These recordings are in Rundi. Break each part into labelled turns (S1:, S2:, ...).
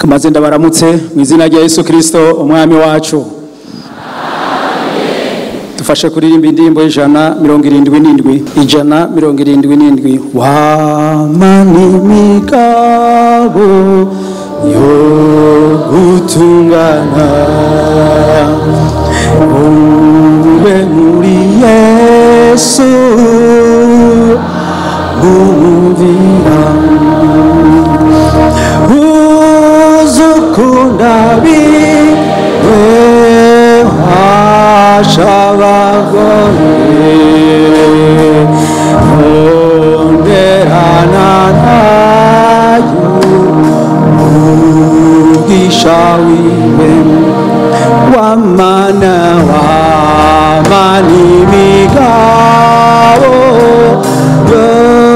S1: Kamaze ndabaramutse mu izina rya Yesu Kristo umwami wacu. Dufashe kuririmba indirimbo ijana mirongo irindwi n'indwi. Wamani migabo yo gutungana ube muri Yesu umvira uzukunda Shabagone onderana nayo ugishawiwe wamana wamani migabo yo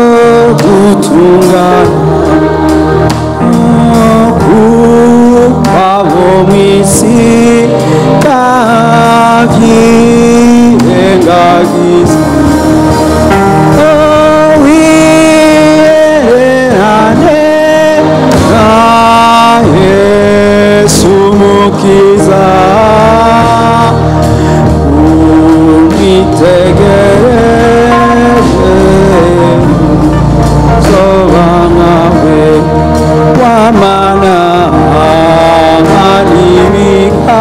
S1: gutungana kukwabo mwisi Engagiza Yesu mukiza umitegereje sobangawe wamana animika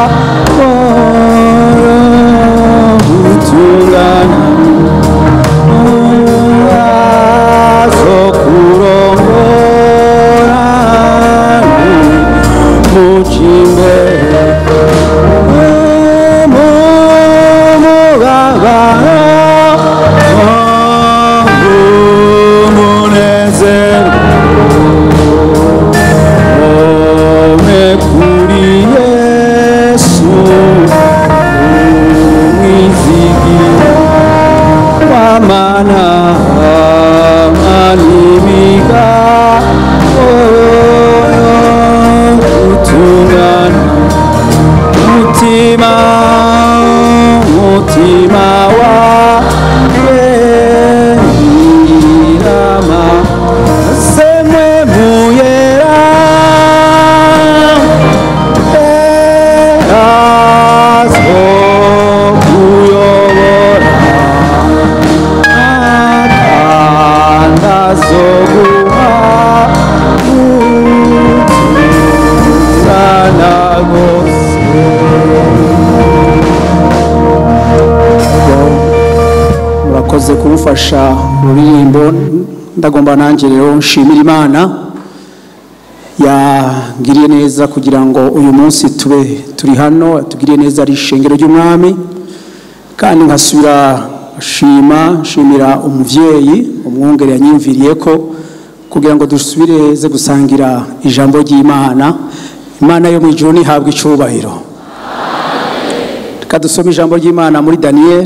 S1: kumufasha ruririmbo ndagomba nanjye rero nshimira Imana yangiriye neza kugira ngo uyu munsi turi hano tugiriye neza ari ishengero ry'umwami kandi nkasubira shimira umuvyeyi umwungere yanyimviriye ko kugira ngo dusubireze gusangira ijambo ry'Imana. Imana yo mu ijuru nihabwa icubahiro. Kadusoma ijambo ry'Imana muri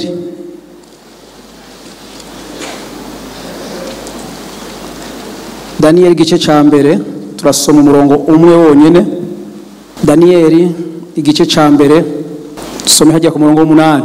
S1: Daniel igice ca mbere turasoma umurongo umwe wonyene. Daniel igice ca mbere tusome hajya ku murongo w'8.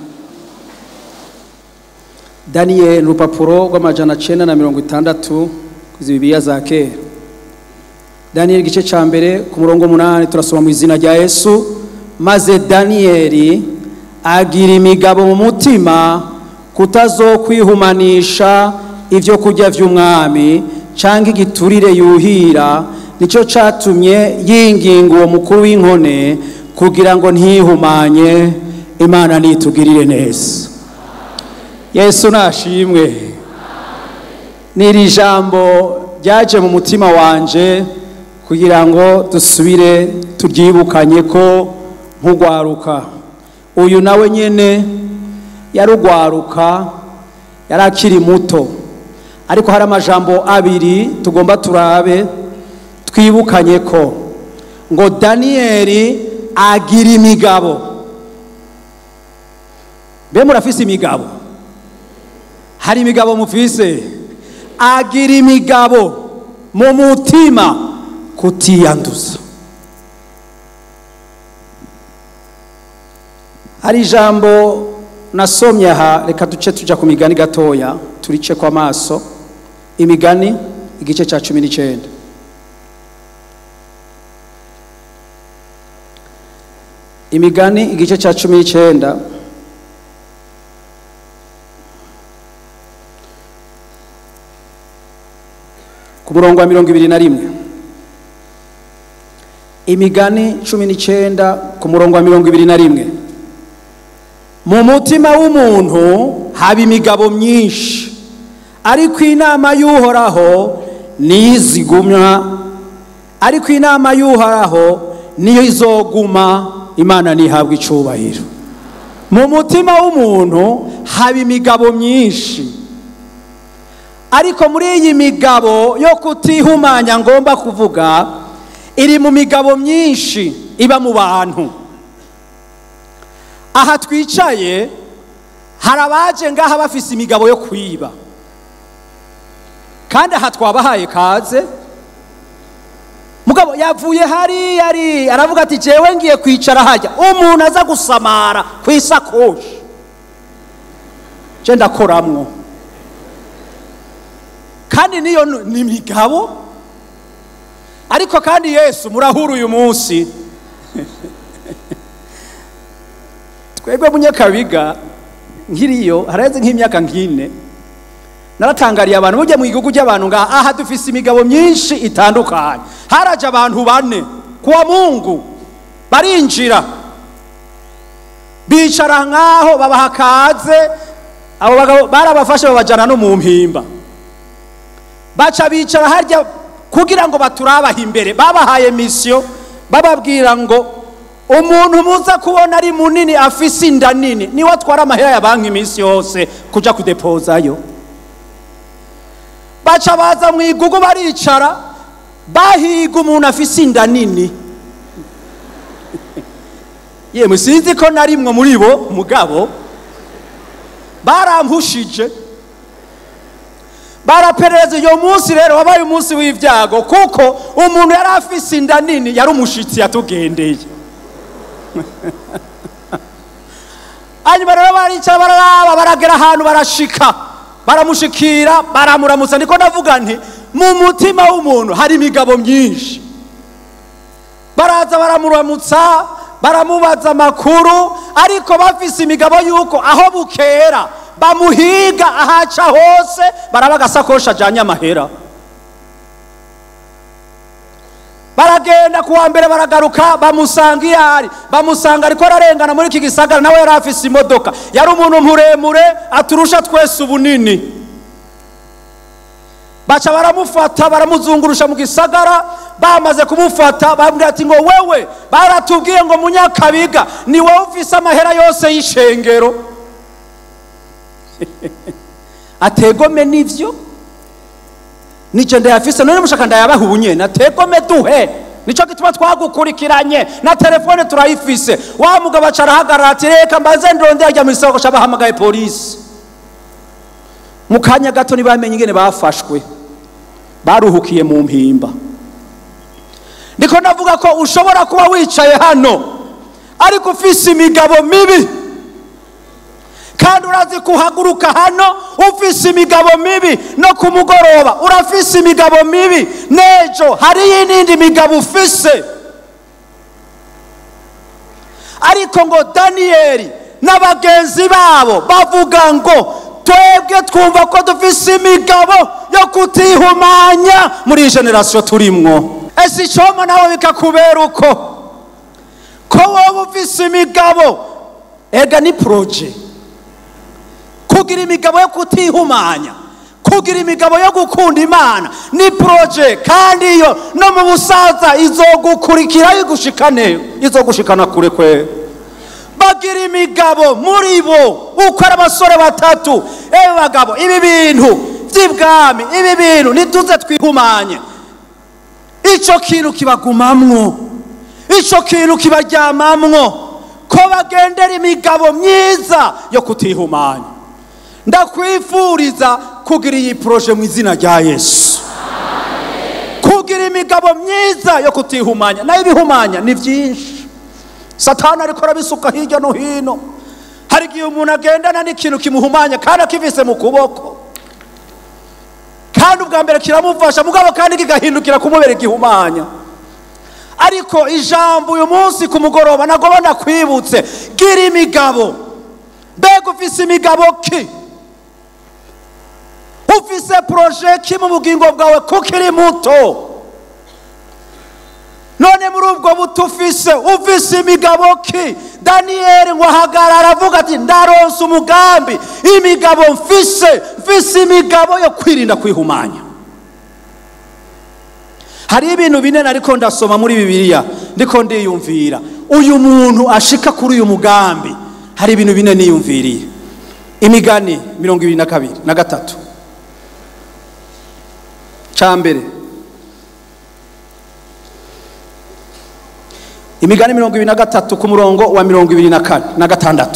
S1: Daniel rupapuro rw'amajana 960 kuzibibiya za kera. Daniel igice ca mbere ku murongo w'8 turasoma mu izina rya Yesu. Maze Daniel agira imigabo mu mutima kutazokwihumanisha ivyo kurya vy'umwami canke igiturire yuhira, nico catumye yinginga uwo mukuru w'inkone kugira ngo ntihumanye. Imana nitugirire neza. Yesu nashimwe. Niri jambo ryaje mu mutima wanje kugira ngo dusubire turyibukanye ko nkugwaruka. Uyu nawe nyene yarugwaruka yarakiri muto, ariko hari amajambo abiri tugomba turabe twibukanye ko ngo Daniel agira imigabo. Be murafise imigabo? Hari imigabo mufise? Agira imigabo mu mutima kutiyanduza. Hari ijambo nasomye aha, reka duce tuja ku migani gatoya turice kwa maso. Imigani igice ca 19. Imigani igice cya 19 ku murongo wa 21. Imigani 19 ku murongo wa 21. Mu mutima w'umuntu haba imigabo myinshi, ariko inama y'Uhoraho nizigumya, ariko inama y'Uhoraho niyo izoguma. Imana nihabwa icubahiro. Mu mutima w'umuntu haba imigabo myinshi, ariko muri iyi migabo yo kutihumanya ngomba kuvuga iri mu migabo myinshi iba mu bantu. Aha twicaye hari abaje ngaha bafise imigabo yo kwiba, kandi aha twabahaye kaze. Mugabo yavuye hari aravuga ati jewe ngiye kwicara hajya umuntu aza gusamara ku isakoshi, je ndakoramwo. Kandi niyo ni migabo. Ariko kandi Yesu murahura uyu munsi twebwe munyakabiga nkiriyo hareze nk'imyaka nkine naratangariye abantu bujye mu gihugu cy'abantu ngaha aha dufise imigabo myinshi itandukanye. Haraje abantu bane kuwa Mungu barinjira bicara nkaho babaha kaze. Abo bagabo barabafashe babajana no mu mpimba, baca bicara harya kugira ngo baturabaha imbere. Babahaye mission bababwira ngo umuntu muza kubona ari munini afise inda nini niwe atwara amahera ya banki iminsi yose kuja kudepozayo. Baca baza mu igugu baricara bahiga umuntu afise inda nini. Yemwe sinzi ko narimwe muri bo, mugabo barampushije barapereza. Iyo munsi rero wabaye umunsi w'ivyago, kuko umuntu yari afise inda nini yari umushitsi yatugendeye. Hanyuma rero baricara bararaba, baragera ahantu barashika, baramushikira baramuramutsa. Niko ndavuga nti mu mutima w'umuntu hari imigabo myinshi. Baraza baramuramutsa, baramubaza amakuru, ariko bafise imigabo yuko aho bukera bamuhiga ahaca hose barabaga sakosha ajanye amahera. Baragenda kuwa mbere baragaruka bamusanga iyari, bamusanga ariko ararengana muri iki gisagara. Nawe yari afise imodoka, yari umuntu muremure aturusha twese ubunini. Baca baramufata baramuzungurusha mu gisagara. Bamaze kumufata bambwira ati ngo wewe baratubwiye ngo munyakabiga ni wowe ufise amahera yose y'ishengero. Ategome nivyo nico ndayafise, none mushaka ndayabaha ubunyene. Ategome duhe, nico gituma twagukurikiranye na telefone turayifise. Wa mugabo acarahagarara ati reka mbaze ndonde ajya mu isoko shabahamagaye polisi. Mukanya gato nibamenye ingene bafashwe, baruhukiye mu mpimba. Ndiko ndavuga ko ushobora kuba wicaye hano ariko ufise imigabo mibi, kandi urazi kuhaguruka hano ufise imigabo mibi, no kumugoroba urafise imigabo mibi, nejo hari y'indi migabo ufise. Ariko ngo Daniyeli n'abagenzi babo bavuga ngo twebwe twumva ko dufise imigabo yo kutihumanya muri generation turimwo. Ese icoma nawe bikakubera uko ko wowe ufise imigabo? Ega ni projet kugira imigabo yo kutihumanya, kugira imigabo yo gukunda Imana ni projet, kandi iyo no mu busaza izogukurikira izogushikana kure kwe. Bagira imigabo muri bo uko ari abasore batatu. Bagabo, ibi bintu by'ibwami, ibi bintu nituze twihumanye. Ico kintu kibagumamwo, ico kintu kibaryamamwo, ko bagendera imigabo myiza yo kutihumanya. Ndakwifuriza kugira iyi projet mu izina rya Yesu. Kugira imigabo myiza yo kutihumanya. Na ibihumanya ni byinshi, Satani ariko arabisuka hirya no hino. Hari igihe umuntu agendana n'ikintu kimuhumanya kandi akivise mu kuboko, kandi ubwa mbere kiramufasha, mugabo kandi kigahindukira kumubera igihumanya. ariko ijambo uyu munsi ku mugoroba nagomba ndakwibutse, gira imigabo. Mbega ufise imigabo ki? Ufise proje ki mu bugingo bwawe kukiri muto? None muri ubwo buto ufise imigabo ki? Daniyeli ngo ahagarara avuga ati ndaronse umugambi, imigabo mfise imigabo yo kwirinda kwihumanya. Hari ibintu bine nariko ndasoma muri Bibiliya ndiko ndiyumvira, uyu muntu ashika kuri uyu mugambi, hari ibintu bine niyumviriye. Imigani 22:3 Chambere. Imigani 23 ku murongo wa 24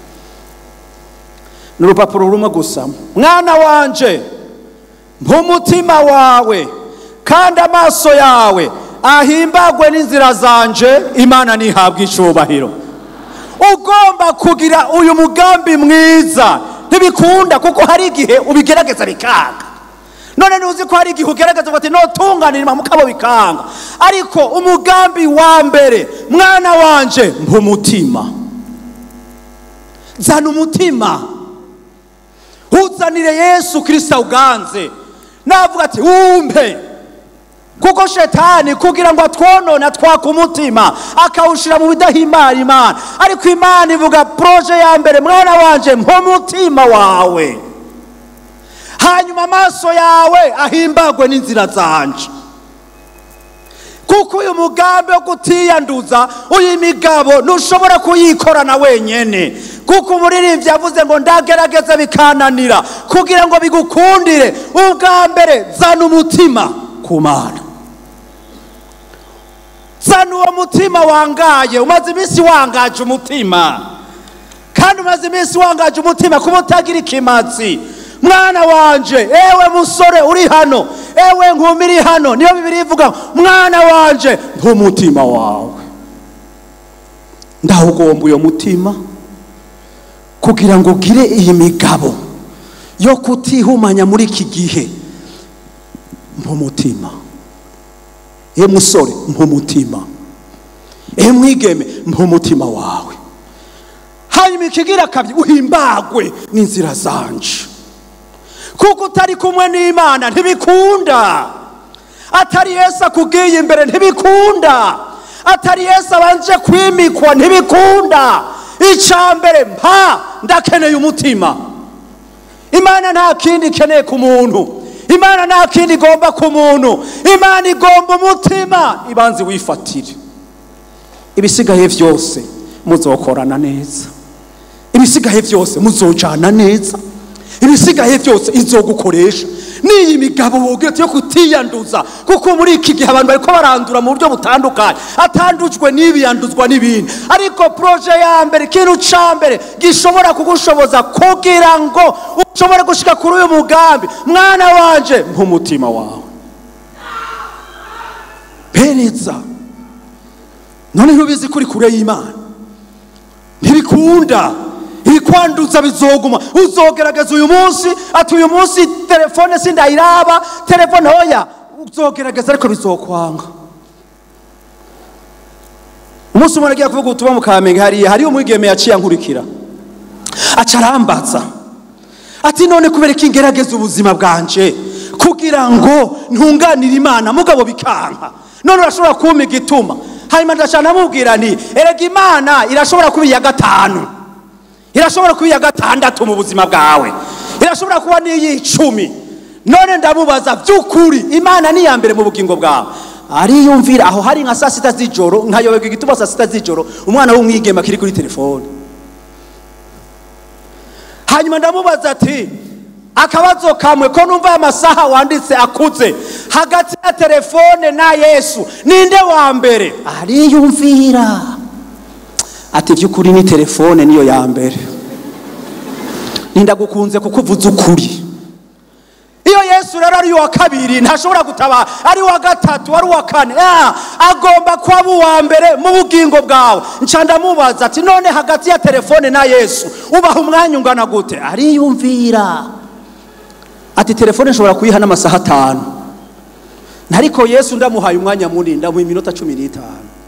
S1: n'urupapuro rumwe gusa. Mwana wanje, mpumutima wawe kandi amaso yawe ahimbagwe n'inzira zanje, Imana nihabwa icubahiro. Ugomba kugira uyu mugambi mwiza, ntibikunda kuko hari igihe ubigerageza bikanga. None nuzi ko hari igihe ugerageza ati no tunganira mukabo bikanga, ariko umugambi wa mbere, mwana wanje mpumutima. Zana umutima, uzanire Yesu Kristo uganze. Navuga ati umpe, kuko shetani kugira ngo atwonone atwaka umutima akawushira mu bidahimbara Imana. Ariko Imana ivuga proje ya mbere, mwana wanje mpumutima wawe, hanyuma amaso yawe ahimbagwe n'inzira zanje. Kuko uyu mugambi wo kutiyanduza, uyu migabo ntushobora kuyikorana wenyene. Kuko umuririmbyi yavuze ngo ndagerageza bikananira, kugira ngo bigukundire ubwa mbere zana umutima ku Mana. Zana uwo mutima wangaye, umaze iminsi wangaje umutima, kandi umaze iminsi wangaje umutima kuba utagira ikimazi. Mwana wanje, ewe musore uri hano, ewe nkumi iri hano, niyo Bibiliya ivuga mwana wanje mpumutima wawe. Ndawugomba uyo mutima kugira ngo ugire iyi migabo yo kutihumanya muri iki gihe. Mpumutima. Musore mpumutima, mwigeme mpumutima wawe. Hanyuma ikigira kabiri, uhimbagwe n'inzira zanje. Kuko utari kumwe n'Imana ntibikunda. Atari Yesu akugiye imbere ntibikunda. Atari Yesu abanje kwimikwa ntibikunda. Icambere mpa ndakeneye umutima. Imana nta kindi ikeneye ku muntu. Imana nta kindi igomba ku muntu. Imana igomba umutima. Ibanze wifatire. Ibisigaye vyose muzokorana neza. Ibisigaye vyose muzojana neza. Ibisigaye byose izogukoresha. Niyi migabo wogete yo kutiyanduza, kuko muri iki gihe abantu bariko barandura mu buryo butandukanye, atandujwe n'ibi yanduzwa n'ibindi. Ariko proje ya mbere, ikintu ca mbere gishobora kugushoboza kugira ngo ushobore gushika kuri uyu mugambi, mwana wanje mpumutima wawe. Pereza. None ntubizi kuri kure y'Imana ntibikunda. Ikwanduza bizoguma. Uzogerageza uyu munsi, ati uyu munsi telefone sindayiraba, telefone hoya, uzogerageza ariko bizokwanga. Umunsi umwe nagiye kuvuga ubutumwa mu Kamenge, hari umwigeme yaciye ankurikira, acarambaza ati none kubera iki ngerageza ubuzima bwanje kugira ngo ntunganire Imana mugabo bikanka, none urashobora kumpa igituma? Hanyuma ndacana mubwira nti erega Imana irashobora kuba iya gatanu, irashobora kuba iya gatandatu mu buzima bwawe, irashobora kuba n'iy'icumi. None ndamubaza by'ukuri Imana ni ya mbere mu bugingo bwawe? Ariyumvira aho hari nka saa 6 z'ijoro, nkayoberwa igituma saa 6 z'ijoro umwana w'umwigema kiri kuri telefone. Hanyuma ndamubaza ati akabazo kamwe ko numva amasaha wanditse akuze hagati ya telefone na Yesu ninde wa mbere? Ariyumvira ati by'ukuri ni telefone niyo ya mbere. Nindagukunze kukuvuza ukuri. Iyo Yesu rero ari wa kabiri ntashobora gutaba, ari wa gatatu, ari wa kane, agomba kwaba wa mbere mu bugingo bwawe. Nca ndamubaza ati none hagati ya telefone na Yesu ubaha umwanya ungana gute? Ariyumvira ati telefone nshobora kuyiha n'amasaha 5, ariko Yesu ndamuhaye umwanya munini, ndamuha iminota 15.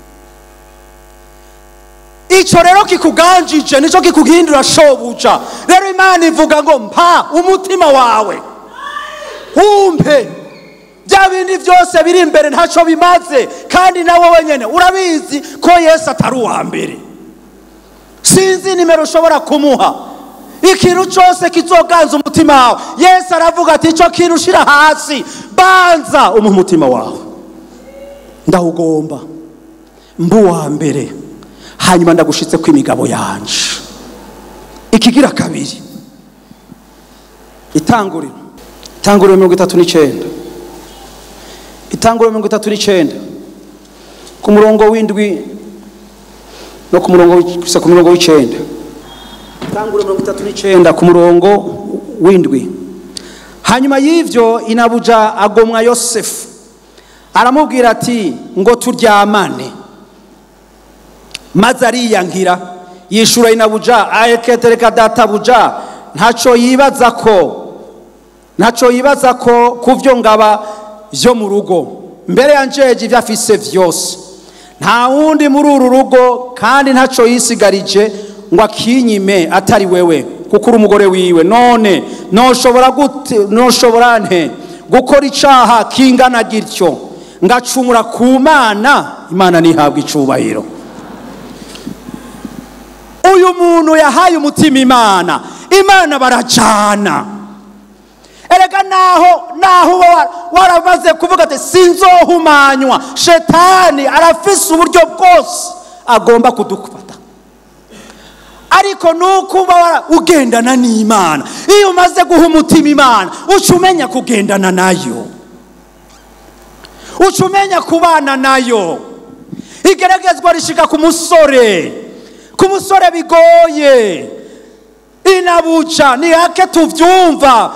S1: Ico rero kikuganjije nico kikuhindura shobuja. Rero Imana ivuga ngo mpa umutima wawe umpe, bya bindi byose biri imbere ntaco bimaze, kandi nawe wenyene urabizi ko Yesu atari uwa mbere. Sinzi nimero ushobora kumuha, ikintu cyose kizoganza umutima wawe. Yesu aravuga ati ico kintu ushira hasi, banza umutima wawe, ndawugomba mbu wa mbere, hanyuma ndagushitse ko imigabo yanje. Ikigira kabiri, Itanguriro 39, Itanguriro 39 ku murongo w'indwi no ku murongo w'9. Itanguriro 39 ku murongo w'indwi. Hanyuma y'ivyo inabuja agomwa Yosefu, aramubwira ati ngo turyamane, maze ariyankira. Yishura inabuja ayeketereka databuja ntaco yibaza ko kuvyo ngaba vyo mu rugo, mbere yanjeje ivyo afise vyose, nta wundi muri uru rugo, kandi ntaco yisigarije ngo akinyime atari wewe, kuko uri umugore wiwe. None noshobora nte gukora icaha kingana gityo ngacumura ku Mana? Imana nihabwa icubahiro. Uyu muntu yahaye umutima Imana barajana. Erega naho waramaze kuvuga ati sinzohumanywa, shetani arafise uburyo bwose agomba kudukubata. Ariko nukuba ugendana n'Imana, iyo umaze guha umutima Imana, ucumenya kugendana nayo, ucumenya kubana nayo. Igeragezwa rishika ku musore bigoye. Inabuja ni hake tuvyumva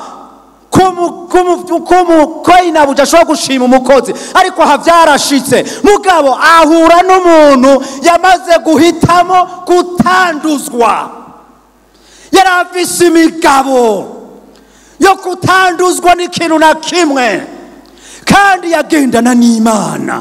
S1: ko inabuja ashobora gushima umukozi, ariko havyarashitse mugabo ahura n'umuntu yamaze guhitamo gutanduzwa. Yarafise imigabo yo kutanduzwa n'ikintu na kimwe, kandi yagendana n'Imana.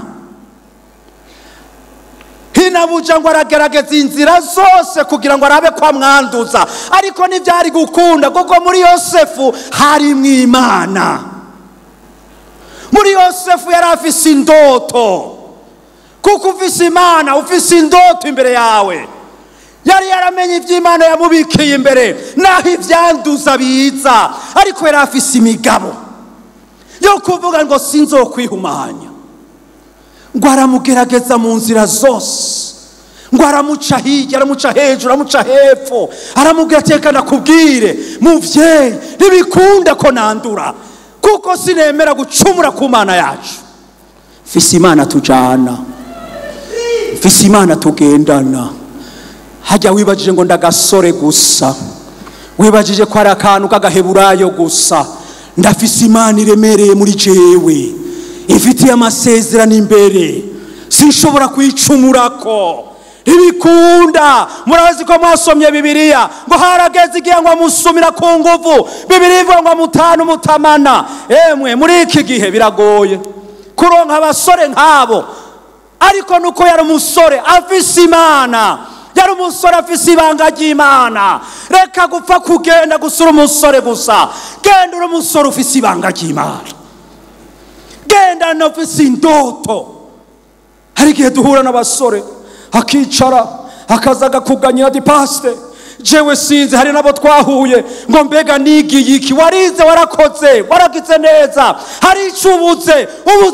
S1: Inabuja ngo aragerageza inzira zose kugira ngo arabe kwa mwanduza, ariko ntivyari gukunda, kuko muri Yosefu hari Imana. Muri Yosefu yari afise indoto, kuko ufise Imana ufise indoto imbere yawe. Yari yaramenye ivy'Imana yamubikiye imbere, naho ivyanduza biza, ariko yari afise imigabo yo kuvuga ngo sinzokwihumanya. Ngo aramugerageza mu nzira zose, ngo aramuca hirya, aramuca hejuru, aramuca hepfo, aramubwira ati nakubwire muvyeyi, ntibikunda ko nandura, kuko sinemera gucumura ku Mana yacu. Fise Imana tujana, fise Imana tugendana. Hajya wibajije ngo ndagasore gusa, wibajije ko ari akantu k'agaheburayo gusa. Ndafise Imana iremereye muri jewe, ifitiye amasezerano imbere, sinshobora kwicumurako. Ntibikunda. Murazi ko mwasomye Bibiliya ngo harageze igihe ngo amusumira ku nguvu. Bibiliya ivuga ngo mutanu mutamana. Emwe muri iki gihe biragoye kuronka abasore nk'abo, ariko nuko yari umusore afise Imana, yari umusore afise ibanga ry'Imana. Reka gupfa kugenda gusura umusore gusa, genda uri umusore ufise ibanga ry'Imana, genda nofise indoto. Hari igihe duhura n'abasore akicara akazaga kuganyira ati pastor jewe sinzi, hari nabo twahuye ngo mbega nigiye iki, warize warakoze waragize neza, hari icubuze.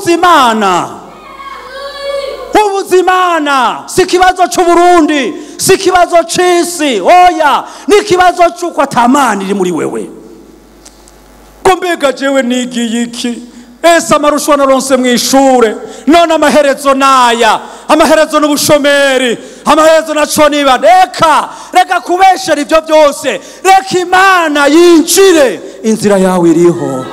S1: Ubuzimana si kibazo c'Uburundi, si kibazo c'isi, oya ni kibazo c'uko atamani iri muri wewe. Ngo mbega jewe nigiye iki, ese amarusho naronse mw'ishure, none amaherezo naya, amaherezo n'ubushomeri, amaherezo naco niba. Reka kubeshera ivyo byose, reka Imana yinjire. Inzira yawe iriho.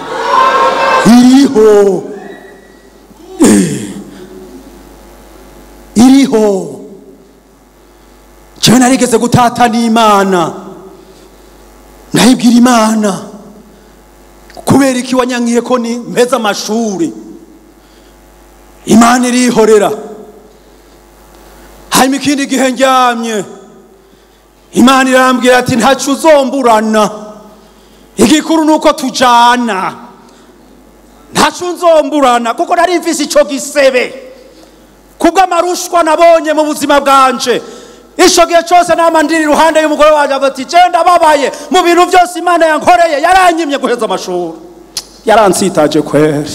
S1: Jewe narigeze gutata n'Imana, ndayibwira Imana kubera iki wanyankiye ko ni mpeza amashuri, Imana irihorera. Hanyuma ikindi gihe ndyamye, Imana irambwira ati ntacu uzomburana, igikuru nuko tujana, ntacu nzomburana kuko nari mfise ico gisebe kubw'amarushwa nabonye mu buzima bwanje. Ico gihe cyose nama ndiri iruhande y'umugore wanje ati je ndababaye mu bintu byose Imana yankoreye, yaranyimye guheza amashuri, yaransitaje kweri.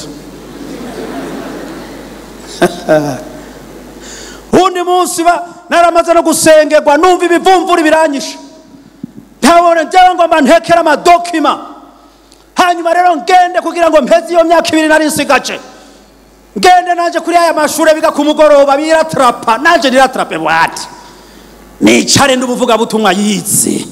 S1: Undi munsi naramaze no gusengerwa numva ibivumvuri biranyisha, ntabone njyewe ngo ntekera amadokima, hanyuma rero ngende kugira ngo mpeze iyo myaka 2 nari nsigaje, ngende nanje kuri aya mashure biga ku mugoroba biratrapa, nanje niratrape bwati nicare ndubuvuga butumwa yize,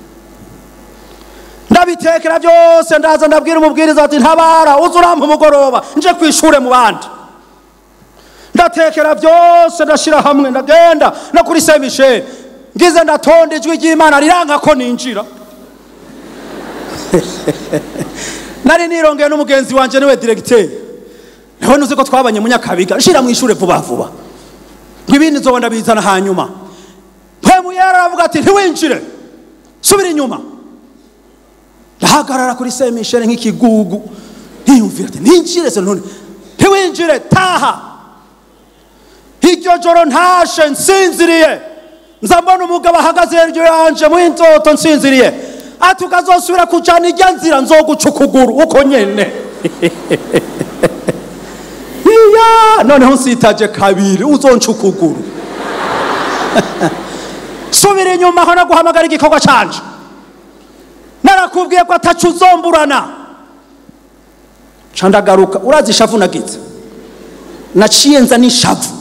S1: ndabitekera byose, ndaza ndabwira umubwiriza ati ntabara uzurampa umugoroba nje kwishure mu bandi, ndatekera byose ndashira hamwe, ndagenda no kuri Saint Michel ngize ndatonda ijwi ry'Imana riranga ko ninjira. Nari nirongeye n'umugenzi wanje niwe directeur, naho nuzi ko twabanye mu Nyakabiga, nshira mu ishure vuba vuba ngibindi nzobanda bizana. Hanyuma mpemu yaravuga ati ntiwinjire, subira inyuma. Ndahagarara kuri Saint Michel nk'ikigugu, ntiyumvira ati ninjire se none, ntiwinjire taha. Iryo joro ntashe nsinziriye, nza mbona umugabo ahagaze hejuru yanje mu inzoto nsinziriye, ati ukazosubira kujana irya nzira nzoguca ukuguru uko nyene. Iya noneho nsitaje kabiri uzonca ukuguru. Subira inyuma aho naguhamagara igikorwa canje, narakubwiye ko atacu uzomburana. Candagaruka, urazi ishavu nagize, naciye nza n'ishavu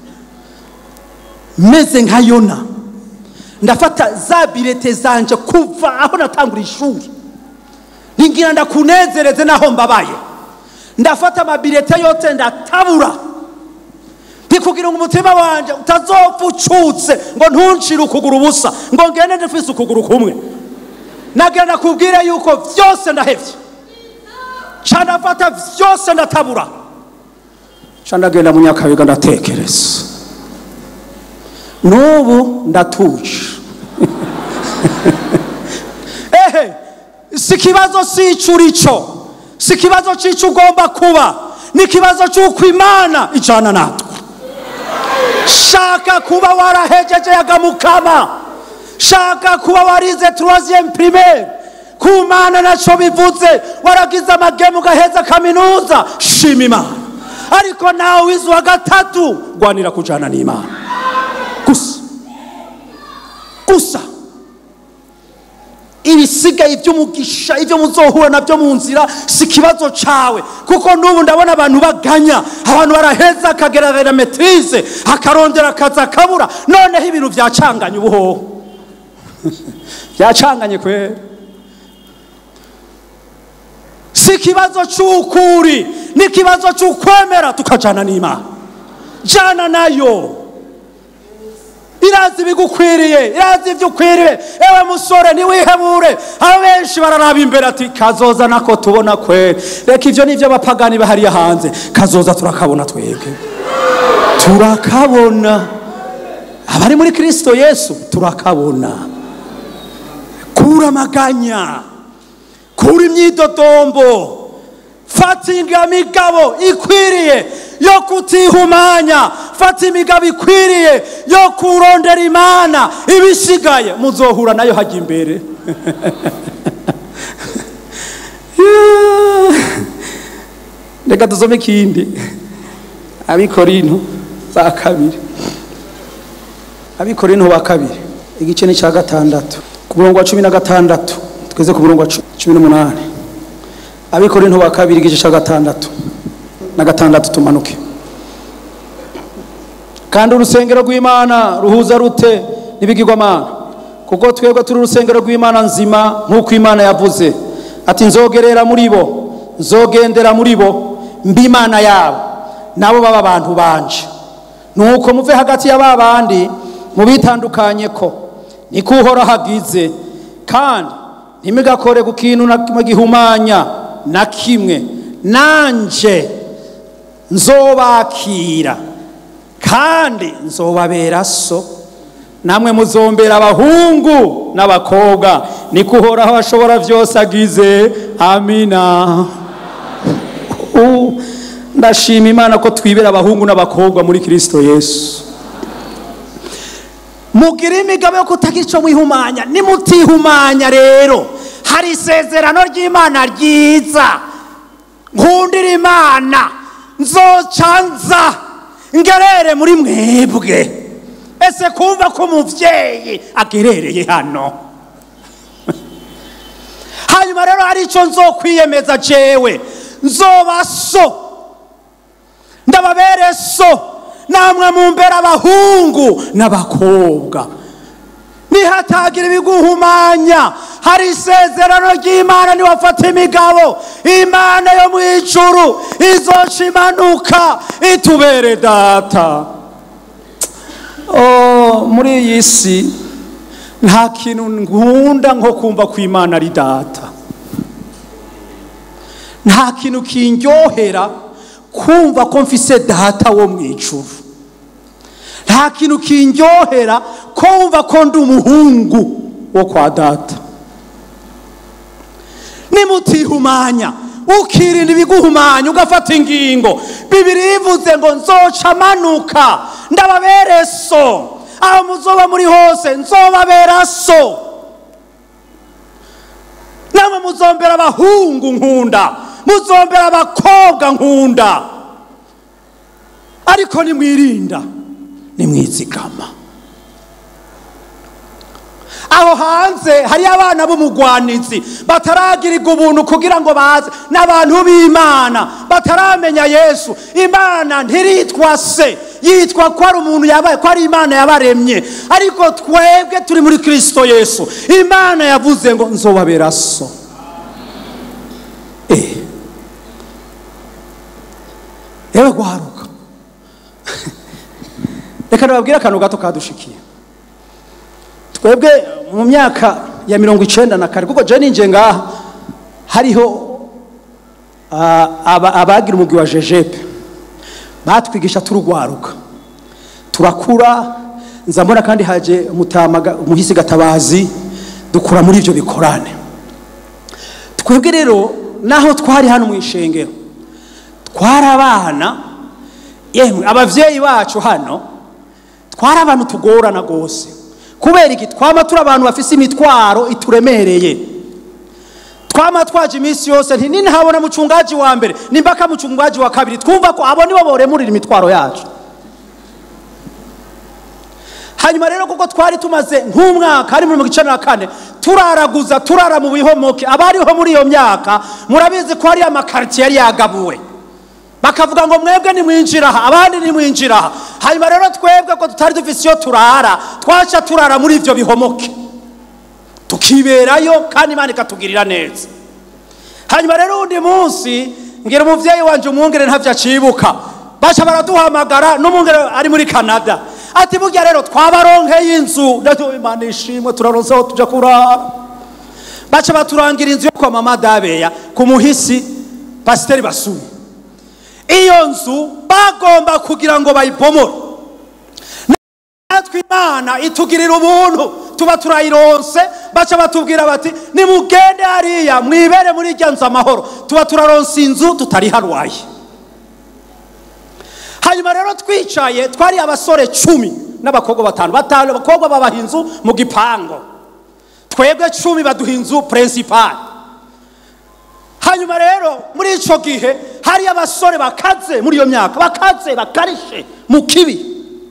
S1: meze nka Yona, ndafata za bilete zanje kuva aho natangura ishuri, ningira ndakunezereze naho mbabaye, ndafata amabilete yose ndatabura, ndikugira ngo umutima wanje utazopfa ucutse ngo ntuncire ukuguru busa ngo ngende ndifise ukuguru kumwe. Nagenda kubwira yuko vyose ndahevye, candafata vyose ndatabura, candagenda mu Nyakabiga ndatekereza, nubu ndatuje. Si kibazo sicurico, si kibazo cicu ugomba kuba, ni kibazo cy'uko Imana ijana natwe. Shaka kuba warahejeje yagamukama, shaka kuba warize 3e primaire, kumana naco bivuze waragize amagemu gaheza kaminuza, shima Imana. Ariko nawe wize wa gatatu, gwanira kujana n'Imana gusa. Ibisigaye iby'umugisha, ibyo muzohura nabyo mu nzira si kibazo cawe, kuko nubu ndabona abantu baganya, abantu baraheza akagerageza maîtrise akarondera akaza kabura, noneho ibintu byacanganye ubuho. Byacanganye kwe. Si kibazo cy'ukuri, ni kibazo cy'ukwemera tukajana n'Imana. Jana nayo irazi bigukwiriye, irazi ivyukwiriye. Ewe musore niwihebure, abenshi bararaba imbere ati kazoza nako tubona kwe. Reka ivyo nivyo abapagani bahariya hanze, kazoza turakabona twebwe, turakabona. Abari muri Kristo Yesu turakabona. Kura maganya, kura imyidodombo, fata imigabo ikwiriye yo kutihumanya, fata imigabo ikwiriye yo kurondera Imana, ibisigaye muzohura nayo hajya imbere. Reka tuzome ikindi, Abikorinto ba kabiri, Abikorinto ba kabiri igice ni cya 6 ku murongo wa 16 tweze ku murongo wa 18. Abikorinto ba kabiri igice cya 6 na 6 tumanuke. Kandi urusengero rw'Imana ruhuza rute n'ibigirwamana, kuko twebwe turi urusengero rw'Imana nzima, nk'uko Imana yavuze ati nzogerera muri bo, nzogendera muri bo, mbi Imana yabo, nabo baba abantu banje. Nuko muve hagati y'aba bandi mubitandukanye ko niko Uhoraho hagize, kandi ntimugakore ku kintu na kimwe gihumanya na kimwe, nanje nzobakira kandi nzobabera so, namwe muzombera abahungu n'abakobwa, niko Uhoraho ashobora byose agize. Amina. Ndashima Imana ko twibera abahungu n'abakobwa muri Kristo Yesu. Mugira imigabo yo kutagira icyo mwihumanya. Nimutihumanya rero, hari isezerano ry'Imana ryiza. Nkundira Imana, nzocanza ngerere muri mwebwe. Ese kumva ko umuvyeyi agerereye hano? Hanyuma rero hari icyo nzokwiyemeza jewe, nzoba so, ndababere so, namwe mumbera abahungu n'abakobwa. Nihatagira ibiguhumanya, hari isezerano ry'Imana, niwafata imigabo, Imana yo mu ijuru izoca imanuka itubere data. Muri iyi si nta kintu nkunda nko kumva ko Imana ari data. Nta kintu kindyohera kumva ko mfise data wo mu ijuru. Nta kintu kindyohera kumva ko ndi umuhungu wo kwa data. Nimutihumanya, ukirinda ibiguhumanya, ugafata ingingo. Bibiri ivuze ngo nzoca manuka ndababere so, aho muzoba muri hose nzobabera so, namwe muzombera abahungu nkunda, muzombera abakobwa nkunda. Ariko nimwirinda, nimwizigama. Aho hanze hari abana b'umugwanizi bataragirirwa ubuntu kugira ngo baze, n'abantu b'Imana bataramenya Yesu. Imana ntiritwa se, yitwa ko ari umuntu yabaye, ko ari Imana yabaremye. Ariko twebwe turi muri Kristo Yesu, Imana yavuze ngo nzobabera so. Ewe guharuka, reka nababwire akantu gato kadushikiye. Twebwe mu myaka ya 92, kuko je ninje ngaha hariho abagira umugwi wa jejepe batwigisha turugwaruka, turakura, nzambona kandi haje umuhisi Gatabazi, dukura muri ivyo bikorane. Twebwe rero naho twari hano mu ishengero, twari abana, yemwe abavyeyi bacu hano twari abantu tugorana gose. Kubera iki? Twama turi abantu bafise imitwaro ituremereye. Twama twaje iminsi yose nti ninahabona mucungaji wa mbere nimbaka mucungaji wa kabiri, twumva ko abo nibo boremurira imitwaro yacu. Hanyuma rero kuko twari tumaze nk'umwaka ari muri 2004 turaraguza, turara mu bihomoke. Abariho muri iyo myaka murabizi ko hari amakartier yari yagabuwe, bakavuga ngo mwebwe ni mwinjira aha, abandi ni mwinjira aha. Hanyuma rero twebwe ko tutari dufise iyo turara, twaca turara muri ivyo bihomoke, tukiberayo kandi Imana ikatugirira neza. Hanyuma rero undi munsi ngira umuvyeyi wanje umwungere ntavyo acibuka, baca baraduhamagara, n'umwungere ari muri Canada, ati burya rero twabaronkeye inzu. Ndato Imana ishimwe, turaronse aho tuja kurara. Baca baturangira inzu yo kwa mama Dabeya ku muhisi Pasiteri Basuye. Iyo nzu bagomba kugira ngo bayipomore, natwe Imana itugirira ubuntu, tuba turayironse. Baca batubwira bati nimugende hariya mwibere muri irya nzu amahoro, tuba turaronse inzu tutari harwaye. Hanyuma rero twicaye, twari abasore 10 n'abakobwa 5, abakobwa babaha inzu mu gipango, twebwe 10 baduha inzu principal. Hanyuma rero muri ico gihe hari abasore bakaze muri iyo myaka, bakaze bakarishe mu kibi.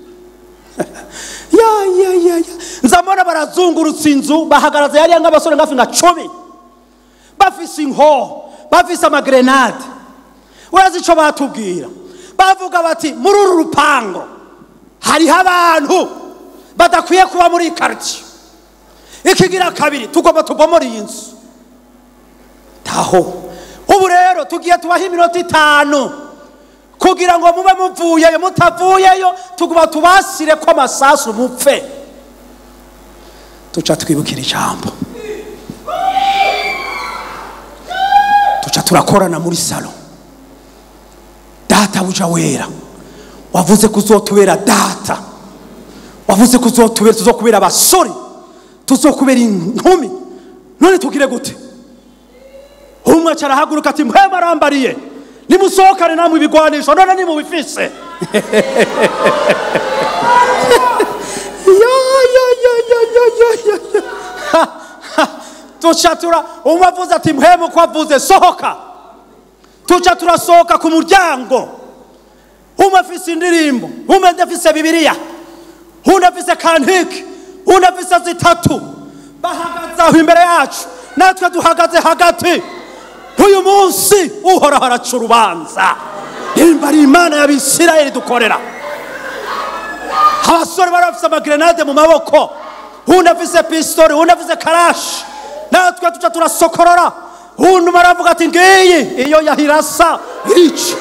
S1: ya nzamona barazungurutsa inzu, bahagaraza yari nk'abasore ngafi nka 10, bafise inho, bafise amagrenade. Urazi ico batubwira? Bavuga bati muri uru rupango hari abantu badakwiye kuba muri quartier, ikigira kabiri tugomba tubomora iyi nzu. Taho ubu rero tugiye tubaha iminota 5 kugira ngo mube muvuyeyo, mutavuyeyo tuguma tubasire ko amasasu mupfe. Tuca twibukira ijambo, tuca turakorana muri salo. Data databuja wera, wavuze ko uzotubera data, wavuze ko tuzokubera abasore, tuzokubera inkumi. None tugire gute? Umwe acarahaguruka ati mpema arambariye, nimusohokane namwe ibigwanisho none nimubifise. Tucatura umwe avuze ati mpema uko avuze sohoka. Tuca turasohoka ku muryango, umwe afise indirimbo, umwe ndafise Bibiliya, undi afise kantiki, undi afise zitatu, bahagaze aho imbere yacu, natwe duhagaze hagati. Uyu munsi uhoraho araca urubanza. Nimba ari Imana y'Abisirayeli dukorera. Abasore bari bafise amagrenade mu maboko, undi afise pistole, undi afise karashi, natwe tuca turasokorora. Undi maravuga ati ngiyi iyo yahirasa irica,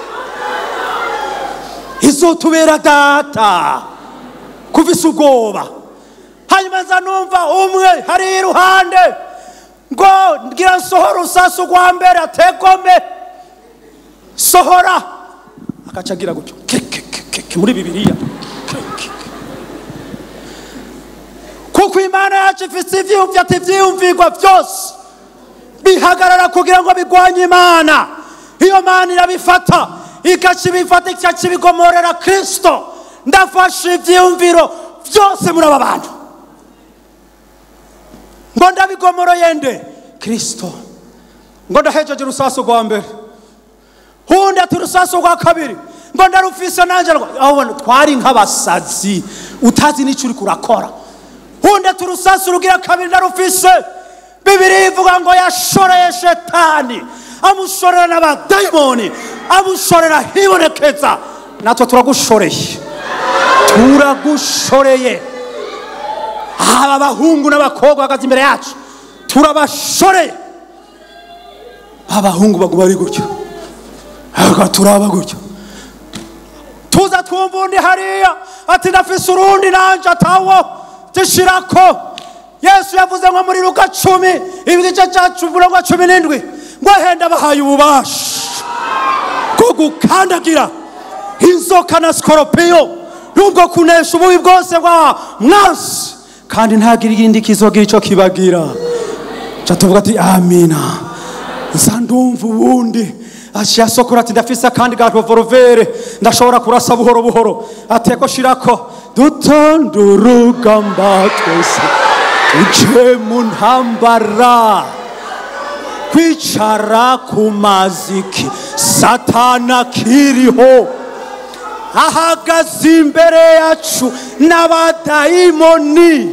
S1: izotubera data. Kuvisa ubwoba. Hanyuma nza numva umwe hari iruhande ngo ngira nsohora urusasu rwa mbere, ategome sohora, agaca agira gutyo muri Bibiliya. Kuko Imana yacu ifise ivyiyumviro ati ivyiyumvirwa vyose bihagarara kugira ngo bigwanye Imana. Iyo Mana irabifata ikacibifata ikacibigomorera Kristo. Ndafashe ivyiyumviro vyose muri aba bantu ngo ndabigomoroye nde Kristo. Ngo ndahejeje urusasu rwa mbere, undi ati urusasu rwa kabiri ngo ndarufise nanje. Aho twari nk'abasazi utazi n'icyo uri kurakora. Undi ati urusasu rugira kabiri ndarufise. Bibiliya ivuga ngo yashoreye Shetani, amushorera n'abadayimoni, amushorera hibonekeza. Natwe turagushoreye, turagushoreye. Aba bahungu n'abakobwa bahagaze imbere yacu turabashoreye. Abahungu baguma ari gutyo, turaba gutyo. Tuza twumva undi hariya ati ndafise urundi nanje atawo tishirako. Yesu yavuze ngo muri Luka 10 ibigice cya 17 ngo henda bahaye ububasha bwo gukandagira inzoka na skoropiyo nubwo kunesha ububi bwose bwa mwasi, kandi ntagira igindi kizogira ico kibagira. Tuvuga ati amina. Nzandumva ubundi ashasokora ati ndafise kandi gatovorovere ndashobora kurasa buhoro buhoro. Ateko shirako dutonda urugamba twese uje mu ntambara, kwicara ku maziki Satana kiriho ahagaze imbere yacu n'abadayimoni.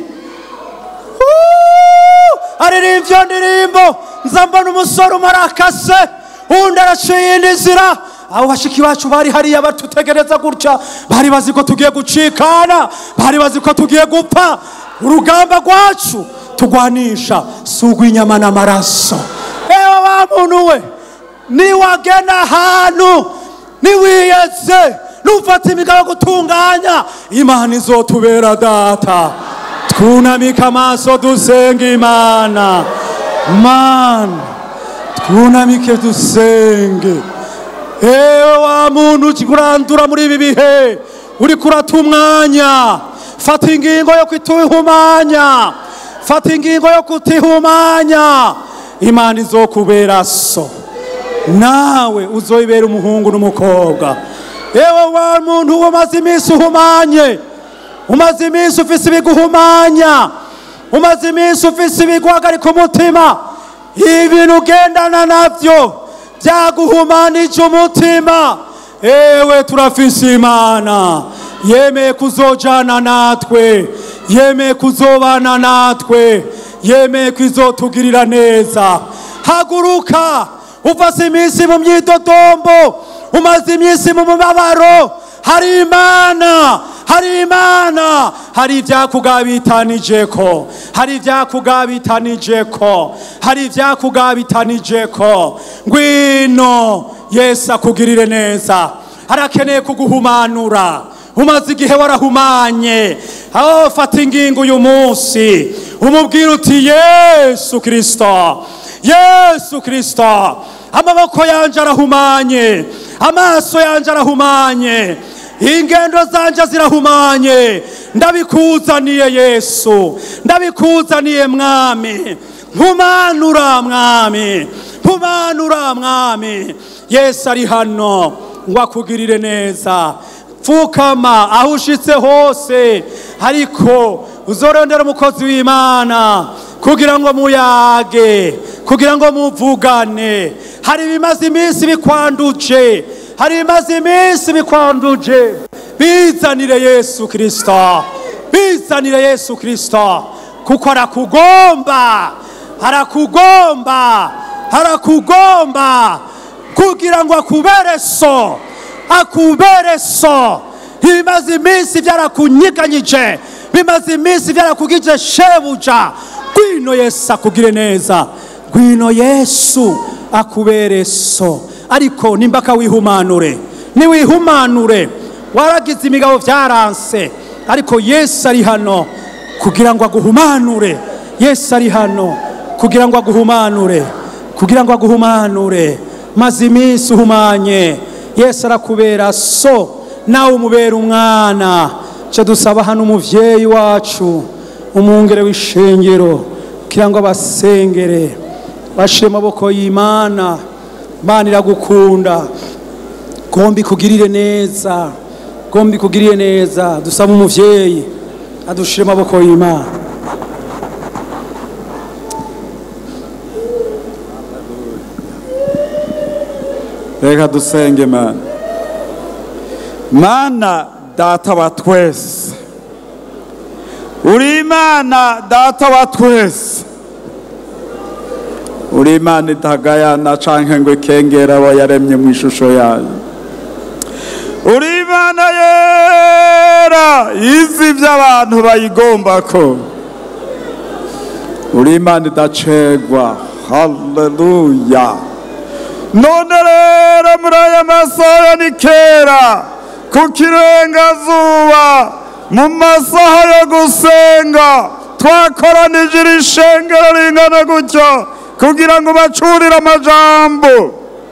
S1: Aririmbye ndirimbo nzambona umusore umarakase, undi araciye inzira. Abo bashiki bacu bari hariya batutegereza gutya, bari bazi ko tugiye gucikana, bari bazi ko tugiye gupfa. Urugamba rwacu tugwanisha sugwa inyama n'amaraso. Ewe wa muntu we, niwagenda ahantu niwiyeze nufata imigabo gutunganya, Imana izotubera data. Twunamika amaso dusenga Imana. Mana twunamike dusenge. Ewe wa muntu kurandura muri ibi bihe, uri kurata umwanya, fata ingingo yo kwitihumanya, fata ingingo yo kutihumanya. Imana izokubera so, nawe uzoibera umuhungu n'umukobwa. Ewe wa muntu umaze iminsi uhumanye, umaze iminsi ufise ibiguhumanya, umaze iminsi ufise ibiguhagarika umutima, ibintu ugendana navyo byaguhumanije umutima. Ewe turafise Imana yemeye kuzojana natwe, yemeye kuzobana natwe, yemeye kwizotugirira neza. Haguruka, ufase iminsi mu myidodombo, umaze iminsi mu mubabaro. Hari Imana, hari Imana, hari ibyakugabitanijeko, hari ibyakugabitanijeko, hari ibyakugabitanijeko. Ngwino Yesu akugirire neza, arakeneye kuguhumanura. Umaze igihe warahumanye, aho fata ingingo uyu munsi umubwira uti Yesu Kristo, Yesu Kristo, amaboko yanje arahumanye, amaso yanje arahumanye, ingendo zanje zirahumanye. Ndabikuzaniye Yesu, ndabikuzaniye Mwami. Nkumanura Mwami, nkumanura Mwami. Yesu ari hano ngo akugirire neza. Pfukama aho ushitse hose, ariko uzorondera umukozi w'Imana kugira ngo muyage, kugira ngo muvugane. Hari ibimaze iminsi bikwanduje, hari ibimaze iminsi bikwanduje. Bizanire Yesu Kristo, bizanire Yesu Kristo, kuko arakugomba, arakugomba, arakugomba kugira ngo akubere so, akubere so. Ibimaze iminsi byarakunyiganyije, bimaze iminsi byarakugije shebuja. Gwino Yesu akugire neza, gwino Yesu akubere so. Ariko nimbaka wihumanure, ni wihumanure. Waragize imigabo byaranse, ariko Yesu ari hano kugira ngo aguhumanure. Yesu ari hano kugira ngo aguhumanure, kugira ngo aguhumanure. Maze iminsi uhumanye, Yesu arakubera so, nawe umubera umwana. Ce dusaba hano umuvyeyi wacu, umwungere w'ishengero, kugira ngo abasengere, bashire amaboko y'Imana. Imana iragukunda, gombi kugirire neza, gombi kugirire neza. Dusaba umuvyeyi adushire amaboko y'Imana.
S2: Reka dusenge. Mana, Mana data wa twese, uri Imana data wa twese, uri Imana itagayana canke ngo ikengera abo yaremye mu ishusho yayo. Uri Imana yera izi by'abantu bayigombako. Uri Imana idacegwa. Haleluya. None rero muri aya masaha ni kera ku kirengazuba, mu masaha yo gusenga, twakoranije iri shengero ringana gutyo kugira ngo bacurire amajambo.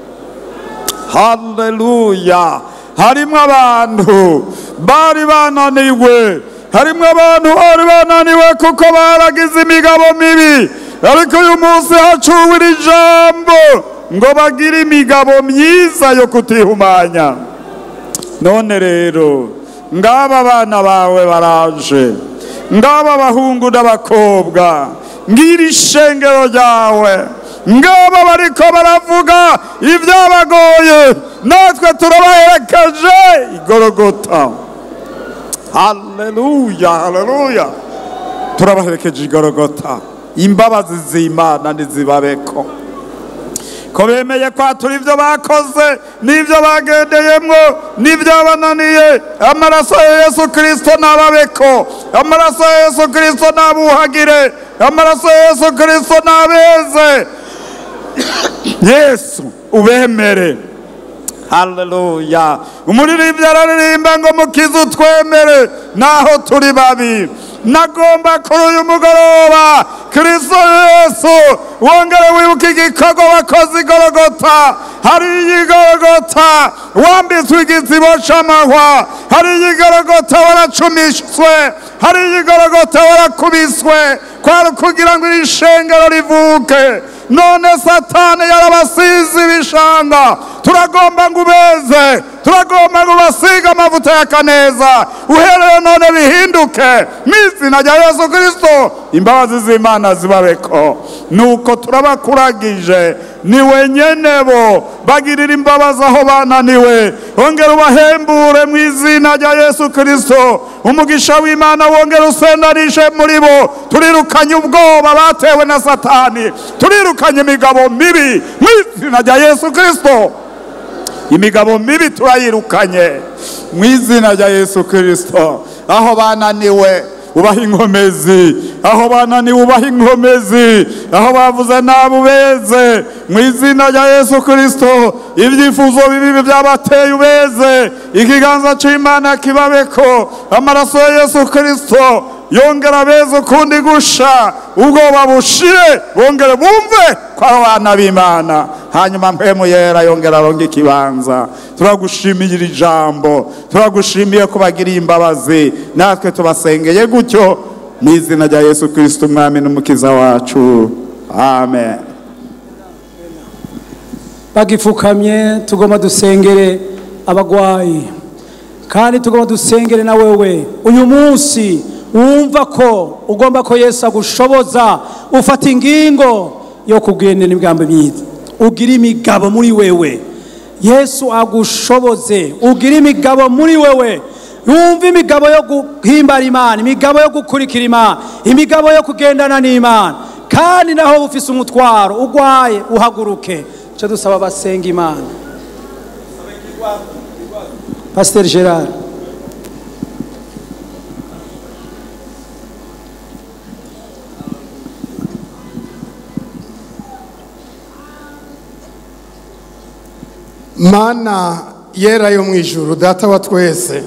S2: Haleluya. Harimwo abantu bari bananiwe, harimwo abantu bari bananiwe kuko baragize imigabo mibi, ariko uyu munsi hacuwe iri jambo ngo bagire imigabo myiza yo kutihumanya. None rero ngaba bana bawe baraje, ngaba bahungu n'abakobwa, ngiri shengero ryawe, ngaba bariko baravuga ibyabagoye, natwe turabaherekeje igorogota. Haleluya, haleluya. Turabaherekeje igorogota. Imbabazi z'Imana nizibabeko, ko bemeye kwatura ibyo bakoze n'ibyo bagendeyemwo n'ibyabananiye. Amaraso ya Yesu Kristo nababeko, amaraso ya Yesu Kristo nabuhagire, amaraso ya Yesu Kristo nabeze. Yesu ubemere. Haleluya. Umuririmbyi araririmba ngo mukize utwemere naho turi babi. Nagomba kuri uyu mugoroba, Kristo Yesu wongere wibuke igikorwa wakoze igorogota. Hari igorogota wambitswe igitsibo c'amahwa, hari igorogota waracumishwe, hari igorogota warakubiswe, kwari kugira ngo iri shengero rivuke. None Satani yarabasize ibishanga, turagomba ngo ubeze, turagomba ngo basiga amavuta y'akaneza. Uhereye none bihinduke mu izina rya Yesu Kristo. Imbabazi z'Imana zibabeko. Nuko turabakuragije, ni wenyene bo bagirira imbabazi aho bananiwe. Ongera ubahembure mu izina rya Yesu Kristo. Umugisha w'Imana wongera usendanishe muri bo. Turirukanye ubwoba batewe na Satani, turirukanye imigabo mibi mu izina rya Yesu Kristo. Imigabo mibi turayirukanye mu izina rya Yesu Kristo. Aho bananiwe ubaha inkomezi, aho bananiwe ubaha inkomezi, aho bavuze nabi ubeze mu izina rya Yesu Kristo. Ibyifuzo bibi byabateye ubeze, ikiganza c'Imana kibabeko. Amaraso ya Yesu Kristo yongera beze ukundi gusha, ubwoba bushire, bongere bumve ko abana b'Imana. hanyuma mpemu yera yongera aronge ikibanza. Turagushimiye iri jambo, turagushimiye ko bagiriye imbabazi, natwe tubasengeye gutyo mu izina rya Yesu Kristo umwami n'umukiza wacu, amen.
S1: Bagipfukamye tugomba dusengere abagwayi, kandi tugomba dusengere na wewe uyu munsi wumva ko ugomba ko Yesu agushoboza, ufata ingingo yo kugendera imigambi myiza, ugira imigabo muri wewe, Yesu agushoboze, ugira imigabo muri wewe, yumva imigabo yo guhimbara Imana, imigabo yo gukurikira Imana, imigabo yo kugendana n'Imana. Kandi naho ufise umutwaro ugwaye uhaguruke. Cyo dusaba basenga Imana. Pasteur Gerard.
S3: Mana yera yo mwijuru, data wa twese,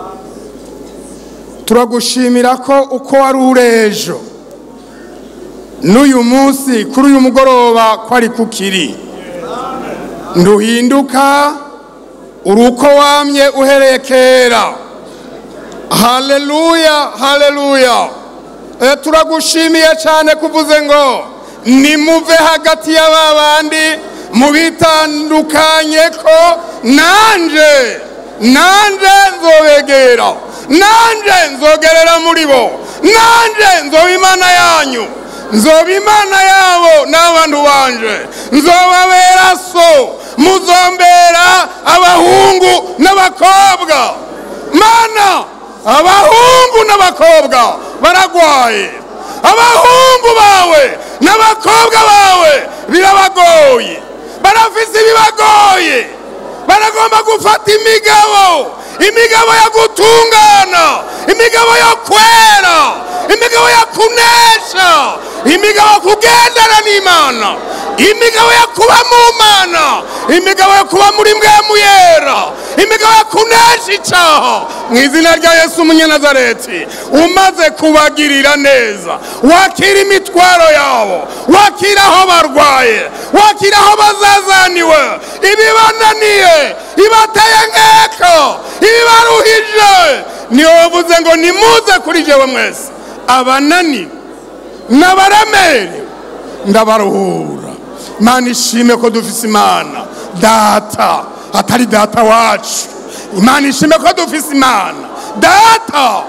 S3: turagushimira ko uko wari urejo n'uyu munsi kuri uyu mugoroba ko ari kukiri, nduhinduka uruko wamye uhereye kera. Haleluya, haleluya. Turagushimiye cyane kuvuze ngo nimuve hagati y'ababandi mubitandukanye ko nanje nzobegera, nanje nzogerera muri bo, nanje nzoba Imana yanyu, nzoba Imana yabo n'abantu banje, nzobabera so, muzombera abahungu n'abakobwa. Mana, abahungu n'abakobwa baragwaye, abahungu bawe n'abakobwa bawe birabagoye, barafise ibibagoye, baragomba gufata imigabo yo gutungana, imigabo yo kwera, imigabo yo kunesha, imigabo yo kugendana n'Imana, imigabo yo kuba mu Mana, imigabo yo kuba muri Mpwemu Yera, imigabo yo kunesha icyaha. Mu izina rya Yesu Umunyanazareti, umaze kubagirira neza, wakira imitwaro yabo, wakira aho barwaye, wakira aho bazazaniwe, ibibananiye, ibateye nkeka, ibibaruhije, niyo wavuze ngo nimuze kuri jewe mwese abanani n'abaremere ndabaruhura. Imana ishime ko dufise Imana data atari data wacu. Imana ishime ko dufise Imana data.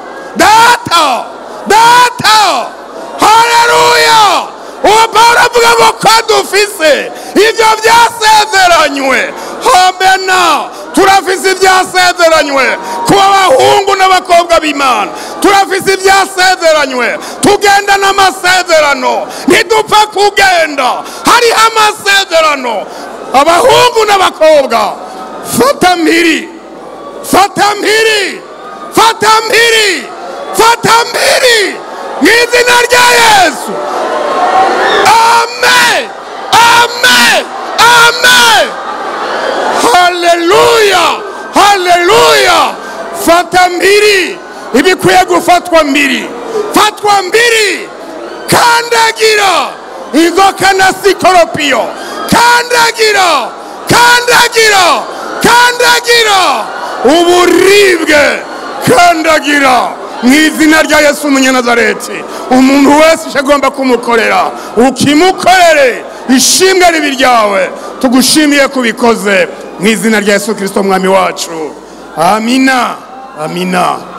S3: Haleluya. Uwo Pawulo avuga ngo ko dufise ibyo byasezeranywe. Amena. Turafise ibyasezeranywe kuba abahungu n'abakobwa b'Imana, turafise ibyasezeranywe tugenda n'amasezerano, ntidupfa kugenda, hariho amasezerano. Abahungu n'abakobwa, fata mpiri, mu izina rya Yesu. Amen. Haleluya. Fata mpiri ibikwiye gufatwa mpiri, fatwa mpiri. Kandagira inzoka na sikoropiyo, kandagira uburibwe, kandagira mu izina rya Yesu Umunyanazareti. Umuntu wese agomba kumukorera, ukimukorere, ishimwe ribi ryawe. Tugushimiye kubikoze mu izina rya Yesu Kristo umwami wacu. Amina.